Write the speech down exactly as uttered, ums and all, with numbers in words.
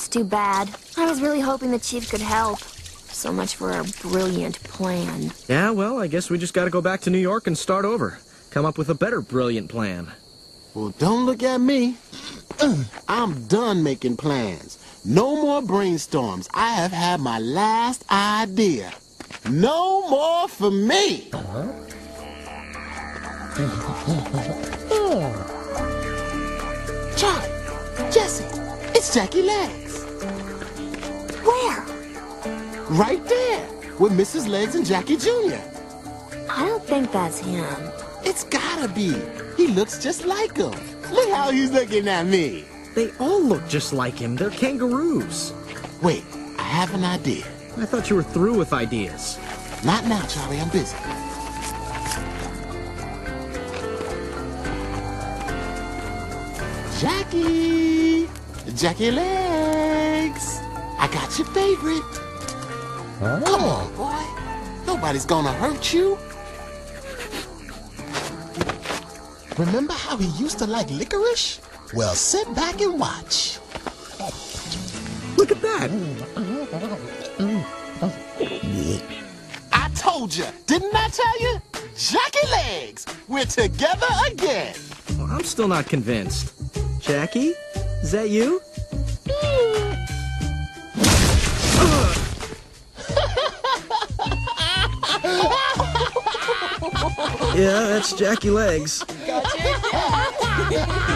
That's too bad. I was really hoping the Chief could help. So much for our brilliant plan. Yeah, well, I guess we just gotta go back to New York and start over. Come up with a better brilliant plan. Well, don't look at me. I'm done making plans. No more brainstorms. I have had my last idea. No more for me. Charlie, Jesse, it's Jackie Legs. Where? Right there, with Missus Legs and Jackie Junior I don't think that's him. It's gotta be. He looks just like him. Look how he's looking at me. They all look just like him. They're kangaroos. Wait, I have an idea. I thought you were through with ideas. Not now, Charlie. I'm busy. Jackie! Jackie Legs! I got your favorite. Huh? Come on, boy. Nobody's gonna hurt you. Remember how he used to like licorice? Well, sit back and watch. Look at that. I told you, didn't I tell you? Jackie Legs, we're together again. Well, I'm still not convinced. Jackie? Is that you? Yeah, that's Jackie Legs. Gotcha.